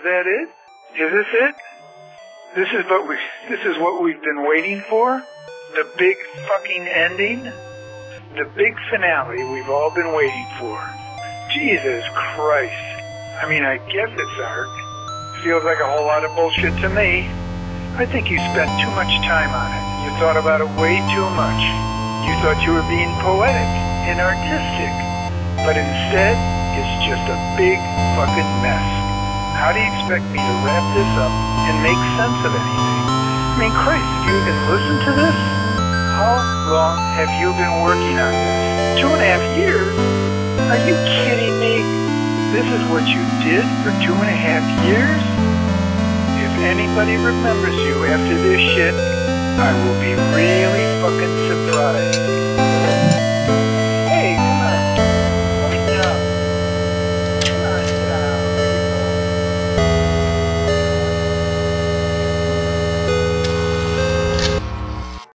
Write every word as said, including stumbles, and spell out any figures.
that it? Is this it? This is what we this is what we've been waiting for? The big fucking ending? The big finale we've all been waiting for. Jesus Christ. I mean, I guess it's art. Feels like a whole lot of bullshit to me. I think you spent too much time on it. You thought about it way too much. You thought you were being poetic and artistic. But instead, it's just a big fucking mess. How do you expect me to wrap this up and make sense of anything? I mean, Christ, have you even listened to this? How long have you been working on this? Two and a half years? Are you kidding me? This is what you did for two and a half years? If anybody remembers you after this shit, I will be really fucking surprised.